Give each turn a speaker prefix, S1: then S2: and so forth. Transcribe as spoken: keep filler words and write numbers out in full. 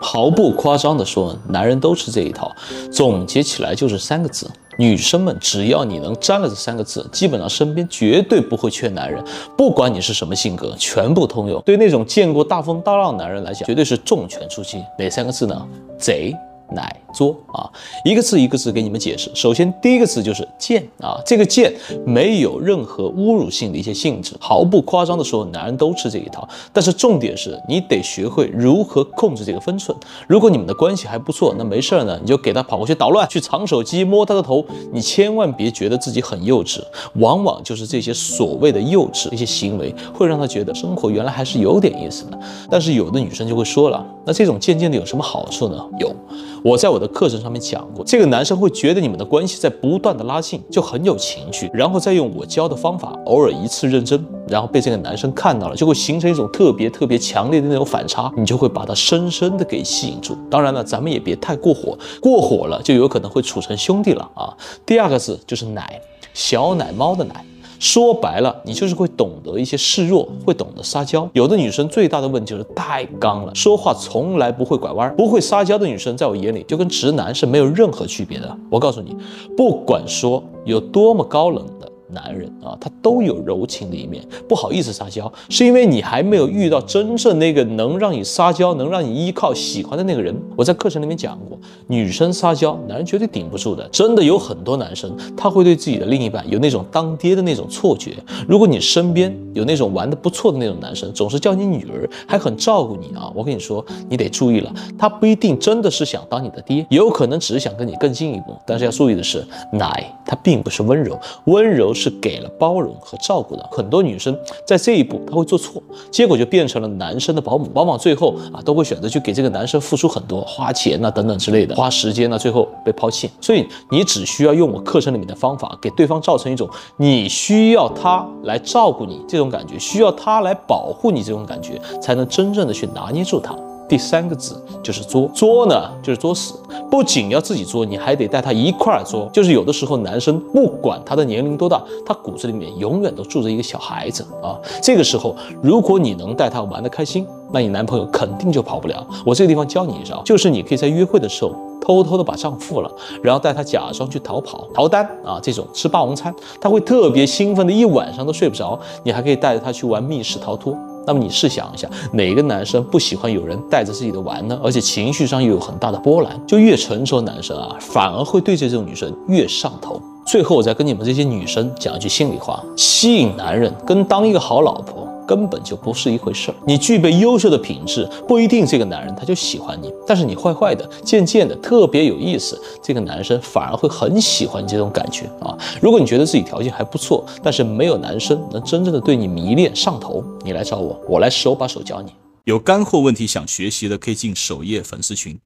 S1: 毫不夸张地说，男人都吃这一套。总结起来就是三个字：女生们，只要你能沾了这三个字，基本上身边绝对不会缺男人。不管你是什么性格，全部通用。对那种见过大风大浪的男人来讲，绝对是重拳出击。哪三个字呢？贼、奶、作啊，一个字一个字给你们解释。首先，第一个字就是贱啊，这个贱没有任何侮辱性的一些性质，毫不夸张的说，男人都吃这一套。但是重点是你得学会如何控制这个分寸。如果你们的关系还不错，那没事呢，你就给他跑过去捣乱，去藏手机，摸他的头，你千万别觉得自己很幼稚，往往就是这些所谓的幼稚一些行为，会让他觉得生活原来还是有点意思的。但是有的女生就会说了，那这种渐渐的有什么好处呢？有。我在我的课程上面讲过，这个男生会觉得你们的关系在不断的拉近，就很有情绪，然后再用我教的方法，偶尔一次认真，然后被这个男生看到了，就会形成一种特别特别强烈的那种反差，你就会把他深深的给吸引住。当然了，咱们也别太过火，过火了就有可能会处成兄弟了啊。第二个字就是奶，小奶猫的奶。说白了，你就是会懂得一些示弱，会懂得撒娇。有的女生最大的问题就是太刚了，说话从来不会拐弯，不会撒娇的女生，在我眼里就跟直男是没有任何区别的。我告诉你，不管说有多么高冷的男人啊，他都有柔情的一面。不好意思撒娇，是因为你还没有遇到真正那个能让你撒娇、能让你依靠、喜欢的那个人。我在课程里面讲过，女生撒娇，男人绝对顶不住的。真的有很多男生，他会对自己的另一半有那种当爹的那种错觉。如果你身边有那种玩得不错的那种男生，总是叫你女儿，还很照顾你啊，我跟你说，你得注意了，他不一定真的是想当你的爹，也有可能只是想跟你更进一步。但是要注意的是，奶它并不是温柔，温柔是给了包容和照顾的。很多女生在这一步她会做错，结果就变成了男生的保姆，往往最后啊都会选择去给这个男生付出很多，花钱啊等等之类的，花时间啊，最后被抛弃。所以你只需要用我课程里面的方法，给对方造成一种你需要他来照顾你这种感觉，需要他来保护你这种感觉，才能真正的去拿捏住他。第三个字就是作，作呢就是作死，不仅要自己作，你还得带他一块儿作。就是有的时候男生不管他的年龄多大，他骨子里面永远都住着一个小孩子啊。这个时候，如果你能带他玩得开心，那你男朋友肯定就跑不了。我这个地方教你一招，就是你可以在约会的时候偷偷的把账付了，然后带他假装去逃跑、逃单啊，这种吃霸王餐，他会特别兴奋的一晚上都睡不着。你还可以带着他去玩密室逃脱。那么你试想一下，哪个男生不喜欢有人带着自己的玩呢？而且情绪上又有很大的波澜，就越成熟的男生啊，反而会对这种女生越上头。最后我再跟你们这些女生讲一句心里话，吸引男人跟当一个好老婆根本就不是一回事儿。你具备优秀的品质，不一定这个男人他就喜欢你，但是你坏坏的、渐渐的、特别有意思，这个男生反而会很喜欢你这种感觉啊。如果你觉得自己条件还不错，但是没有男生能真正的对你迷恋上头，你来找我，我来手把手教你。
S2: 有干货问题想学习的，可以进首页粉丝群。